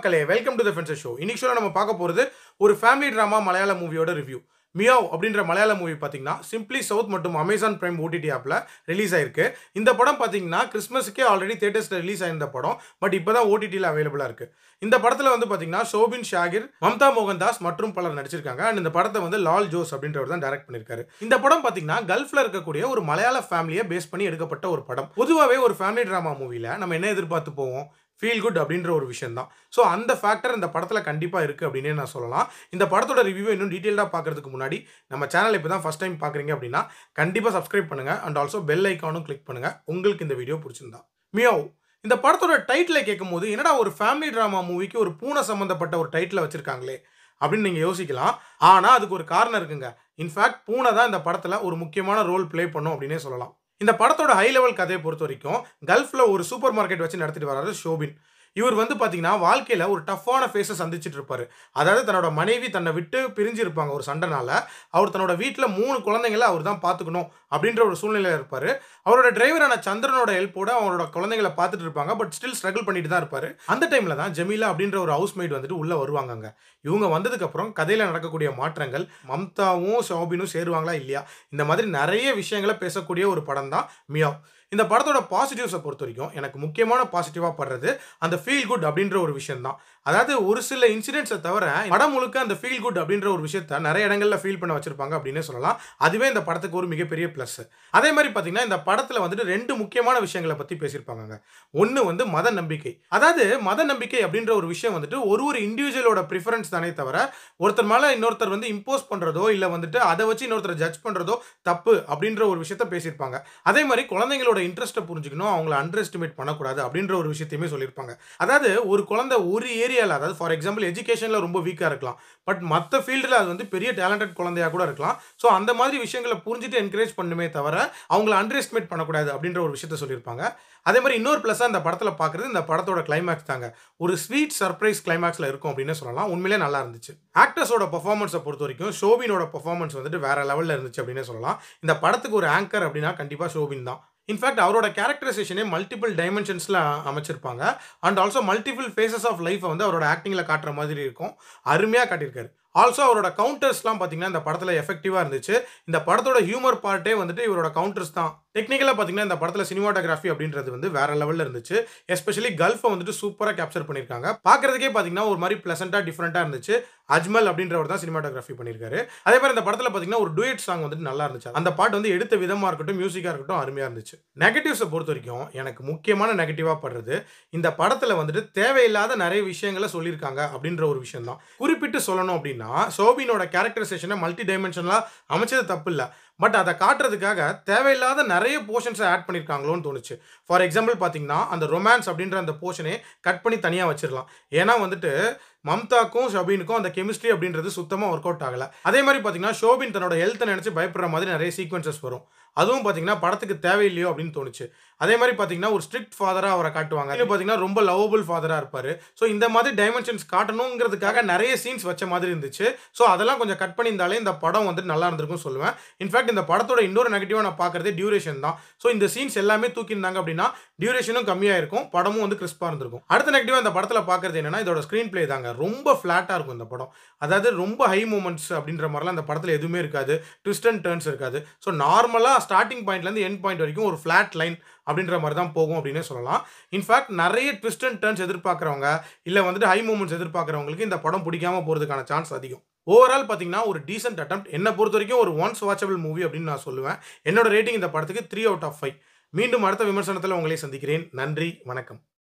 மக்களே, welcome to the fencer show. இன்னைக்கு ஷோல நம்ம பார்க்க போறது ஒரு ஃபேமிலி டிராமா மலையாள மூவியோட ரிவ்யூ. மியாவ் அப்படின்ற மலையாள மூவி பார்த்தீங்கன்னா சிம்ப்ளி சவுத் மற்றும் அமேசான் பிரைம் ஓடிடி ஆப்ல ரிலீஸ் ஆயிருக்கு. இந்த படம் பார்த்தீங்கன்னா கிறிஸ்மஸ்க்கே ஆல்ரெடி தியேட்டர்ஸ்ல ரிலீஸ் ஆயிருந்த படம். பட் இப்போதான் ஓடிடியில் அவைலபிளா இருக்கு. இந்த படத்துல வந்து பார்த்தீங்கன்னா சோபின், ஷாகிர், மம்தா, மோகன்தாஸ் மற்றும் பலர் நடிச்சிருக்காங்க. அண்ட் இந்த படத்தை வந்து லால் ஜோஸ் அப்படின்றவர் தான் டைரக்ட் பண்ணிருக்காரு. இந்த படம் பார்த்தீங்கன்னா கல்ஃப்ல இருக்கக்கூடிய ஒரு மலையாள ஃபேமிலியை பேஸ் பண்ணி எடுக்கப்பட்ட ஒரு படம். பொதுவாகவே ஒரு ஃபேமிலி டிராமா மூவில நம்ம என்ன எதிர்பார்த்து போவோம்? ஃபீல் குட் அப்படின்ற ஒரு விஷயம் தான். ஸோ அந்த ஃபேக்டர் இந்த படத்தில் கண்டிப்பாக இருக்குது அப்படின்னே நான் சொல்லலாம். இந்த படத்தோட ரிவ்யூவை இன்னும் டீட்டெயிலாக பார்க்கறதுக்கு முன்னாடி நம்ம சேனல் இப்போ தான் ஃபஸ்ட் டைம் பார்க்குறீங்க அப்படின்னா கண்டிப்பாக சப்ஸ்கிரைப் பண்ணுங்கள். அண்ட் ஆல்சோ பெல் ஐக்கானும் கிளிக் பண்ணுங்கள் உங்களுக்கு இந்த வீடியோ பிடிச்சிருந்தா. மியாவ் இந்த படத்தோட டைட்டிலை கேட்கும் போது என்னடா ஒரு ஃபேமிலி ட்ராமா மூவிக்கு ஒரு பூனை சம்மந்தப்பட்ட ஒரு டைட்டிலை வச்சுருக்காங்களே அப்படின்னு நீங்கள் யோசிக்கலாம். ஆனால் அதுக்கு ஒரு காரணம் இருக்குங்க. இன்ஃபேக்ட் பூனை தான் இந்த படத்தில் ஒரு முக்கியமான ரோல் ப்ளே பண்ணும் அப்படின்னே சொல்லலாம். இந்த படத்தோட ஹை லெவல் கதையை பொறுத்த வரைக்கும் கல்ஃப்ல ஒரு சூப்பர் மார்க்கெட் வச்சு நடத்திட்டு வராரு ஷோபின். இவர் வந்து பார்த்தீங்கன்னா வாழ்க்கையில் ஒரு டஃப்பான ஃபேஸை சந்திச்சுட்டு இருப்பாரு. அதாவது தன்னோட மனைவி தன்னை விட்டு பிரிஞ்சு இருப்பாங்க ஒரு சண்டைனால. அவர் தன்னோட வீட்டில் 3 குழந்தைங்களை அவர் தான் பார்த்துக்கணும் அப்படின்ற ஒரு சூழ்நிலையில் இருப்பார். அவரோட டிரைவரான சந்திரனோட ஹெல்ப்போட அவரோட குழந்தைங்களை பார்த்துட்டு இருப்பாங்க. பட் ஸ்டில் ஸ்ட்ரகிள் பண்ணிட்டு தான் இருப்பார். அந்த டைமில் தான் ஜமீலா அப்படின்ற ஒரு ஹவுஸ்மேட் வந்துட்டு உள்ளே வருவாங்க. இவங்க வந்ததுக்கப்புறம் கதையில் நடக்கக்கூடிய மாற்றங்கள், மம்தாவும் சோபினும் சேருவாங்களா இல்லையா, இந்த மாதிரி நிறைய விஷயங்களை பேசக்கூடிய ஒரு படம் தான் மியாவ். இந்த படத்தோட பாசிட்டிவ்ஸை பொறுத்த வரைக்கும் எனக்கு முக்கியமான பாசிட்டிவாக படுறது அந்த ஃபீல் குட் அப்படின்ற ஒரு விஷயம் தான். அதாவது ஒரு சில இன்சிடென்ட்ஸை தவிர படம் முழுக்க அந்த ஃபீல் குட் அப்படின்ற ஒரு விஷயத்த நிறைய இடங்களில் ஃபீல் பண்ண வச்சிருப்பாங்க அப்படின்னே சொல்லலாம். அதுவே இந்த படத்துக்கு ஒரு மிகப்பெரிய ப்ளஸ். அதே மாதிரி பார்த்தீங்கன்னா இந்த படத்தில் வந்துட்டு 2 முக்கியமான விஷயங்களை பற்றி பேசியிருப்பாங்க. ஒன்று வந்து மத நம்பிக்கை. அதாவது மத நம்பிக்கை அப்படின்ற ஒரு விஷயம் வந்துட்டு ஒரு இண்டிவிஜுவலோட ப்ரிஃபரன்ஸ் தானே தவிர ஒருத்தர் மேலே இன்னொருத்தர் வந்து இம்போஸ் பண்ணுறதோ இல்லை வந்துட்டு அதை வச்சு இன்னொருத்தரை ஜட்ஜ் பண்ணுறதோ தப்பு அப்படின்ற ஒரு விஷயத்த பேசியிருப்பாங்க. அதே மாதிரி குழந்தைங்களோட இன்ட்ரெஸ்ட்டை புரிஞ்சுக்கணும், அவங்கள அண்டர் எஸ்டிமேட் பண்ணக்கூடாது அப்படின்ற ஒரு விஷயத்தையுமே சொல்லியிருப்பாங்க. அதாவது ஒரு குழந்தை ஒரு ஏரியாவில், அதாவது ஃபார் எக்ஸாம்பிள் எஜுகேஷனில் ரொம்ப வீக்காக இருக்கலாம், பட் மற்ற ஃபீல்டில் அது வந்து பெரிய டேலண்டட் குழந்தையாக கூட இருக்கலாம். ஸோ அந்த மாதிரி விஷயங்களை புரிஞ்சுட்டு என்கரேஜ் பண்ணுமே தவிர அவங்கள அண்டர் எஸ்டிமேட் பண்ணக்கூடாது அப்படின்ற ஒரு விஷயத்த சொல்லியிருப்பாங்க. அதே மாதிரி இன்னொரு ப்ளஸ்ஸாக இந்த படத்தில் பார்க்குறது இந்த படத்தோட கிளைமேக்ஸ் தாங்க. ஒரு ஸ்வீட் சர்ப்ரைஸ் கிளைமேக்ஸில் இருக்கும் அப்படின்னு சொல்லலாம். உண்மையிலே நல்லா இருந்துச்சு. ஆக்டர்ஸோட பர்ஃபார்மன்ஸை பொறுத்த வரைக்கும் ஷோபினோட பர்ஃபார்மன்ஸ் வந்துட்டு வேற லெவலில் இருந்துச்சு அப்படின்னு சொல்லலாம். இந்த படத்துக்கு ஒரு ஆங்கர் அப்படின்னா கண்டிப்பாக ஷோபின் தான். இன்ஃபேக்ட் அவரோட கேரக்டரைசேஷனே மல்டிபிள் டைமென்ஷன்ஸில் அமைச்சிருப்பாங்க. And also multiple phases of லைஃப்பை வந்து அவரோட ஆக்டிங்கில் காட்டுற மாதிரி இருக்கும். அருமையாக காட்டியிருக்காரு. ஆல்சோ அவரோட கவுண்டர்ஸ்லாம் பார்த்தீங்கன்னா இந்த படத்தில் எஃபெக்டிவாக இருந்துச்சு. இந்த படத்தோட ஹியூமர் பார்ட்டே வந்துட்டு இவரோட கவுண்டர்ஸ் தான். டெக்னிக்கலாக பார்த்தீங்கன்னா இந்த படத்தில் சினிமாட்டோகிராஃபி அப்படின்றது வந்து வேற லெவலில் இருந்துச்சு. எஸ்பெஷலி கல்ஃபை வந்துட்டு சூப்பராக கேப்சர் பண்ணியிருக்காங்க. பார்க்குறதுக்கே பார்த்தீங்கன்னா ஒரு மாதிரி ப்ளசண்ட்டாக டிஃப்ரெண்ட்டாக இருந்துச்சு. அஜ்மல் அப்படின்றவர் தான் சினிமாட்டோகிராஃபி பண்ணியிருக்காரு. அதே மாதிரி இந்த படத்தில் பார்த்தீங்கன்னா ஒரு டூயட் சாங் வந்துட்டு நல்லா இருந்துச்சு. அந்த பாட்டு வந்து எடுத்த விதமாக இருக்கட்டும், மியூசிக்காக இருக்கட்டும் அருமையாக இருந்துச்சு. நெகட்டிவ்ஸை பொறுத்த வரைக்கும் எனக்கு முக்கியமான நெகட்டிவாக படுறது இந்த படத்தில் வந்துட்டு தேவையில்லாத நிறைய விஷயங்களை சொல்லியிருக்காங்க அப்படின்ற ஒரு விஷயம் தான். குறிப்பிட்டு சொல்லணும் அப்படின்னா சோபினோட கேரக்டரைசேஷனை மல்டி டைமென்ஷனலாக அமைச்சது தப்பு இல்லை. பட் அதை காட்டுறதுக்காக தேவையில்லாத நிறைய போர்ஷன்ஸை ஆட் பண்ணியிருக்காங்களோன்னு தோணுச்சு. ஃபார் எக்ஸாம்பிள் பார்த்தீங்கன்னா அந்த ரொமான்ஸ் அப்படின்ற அந்த போர்ஷனே கட் பண்ணி தனியாக வச்சிடலாம். ஏன்னா வந்துட்டு மம்தாக்கும் ஷோபினுக்கும் அந்த கெமிஸ்ட்ரி அப்படின்றது சுத்தமாக ஒர்க் அவுட் ஆகலை. அதே மாதிரி பார்த்தீங்கன்னா ஷோபின் தன்னோட ஹெல்த்தை நினச்சி பயப்படுற மாதிரி நிறைய சீக்வன்சஸ் வரும். அதுவும் பார்த்தீங்கன்னா படத்துக்கு தேவையில்லையோ அப்படின்னு தோணுச்சு. அதே மாதிரி பார்த்தீங்கன்னா ஒரு ஸ்ட்ரிக்ட் ஃபாதராக அவரை காட்டுவாங்க. இது பார்த்தீங்கன்னா ரொம்ப லவபிள் ஃபாதராக இருப்பார். ஸோ இந்த மாதிரி டைமென்ஷன்ஸ் காட்டணுங்கிறதுக்காக நிறைய சீன்ஸ் வச்ச மாதிரி இருந்துச்சு. ஸோ அதெல்லாம் கொஞ்சம் கட் பண்ணியிருந்தாலே இந்த படம் வந்துட்டு நல்லா இருந்திருக்கும் சொல்லுவேன். இன்ஃபேக்ட் இந்த படத்தோட இன்னொரு நெகட்டிவாக நான் பார்க்குறதே டியூரேஷன் தான். ஸோ இந்த சீன்ஸ் எல்லாமே தூக்கியிருந்தாங்க அப்படின்னா டியூரேஷனும் கம்மியாக இருக்கும், படமும் வந்து கிறிஸ்பாக இருந்திருக்கும். அடுத்த நெகட்டிவாக இந்த படத்தில் பார்க்குறது என்னன்னா இதோட ஸ்க்ரீன் பிளே தாங்க. ரொம்ப ஃப்ளாட்டாக இருக்கும் இந்த படம். அதாவது ரொம்ப ஹை மூமெண்ட்ஸ் அப்படின்ற மாதிரிலாம் இந்த படத்தில் எதுவுமே இருக்காது. ட்விஸ்ட் அண்ட் டர்ன்ஸ் இருக்காது. ஸோ நார்மலாக ஸ்டார்டிங் பாயிண்ட்லேருந்து எண்ட் பாயிண்ட் வரைக்கும் ஒரு ஃப்ளாட் லைன் அப்படின்ற மாதிரி தான் போகும் அப்படின்னே சொல்லலாம். இன்ஃபேக்ட் நிறைய ட்விஸ்ட் அண்ட் டர்ன்ஸ் எதிர்பார்க்குறவங்க இல்லை வந்துட்டு ஹை மூமெண்ட்ஸ் எதிர்பார்க்குறவங்களுக்கு இந்த படம் பிடிக்காம போகிறதுக்கான சான்ஸ் அதிகம். ஓவரால் பார்த்தீங்கன்னா ஒரு டீசென்ட் அட்டெம்ப்ட். என்னை பொறுத்த வரைக்கும் ஒரு ஒன்ஸ் வாட்சபிள் மூவி அப்படின்னு நான் சொல்லுவேன். என்னோட ரேட்டிங் இந்த படத்துக்கு 3 out of 5. மீண்டும் அடுத்த விமர்சனத்தில் உங்களை சந்திக்கிறேன். நன்றி, வணக்கம்.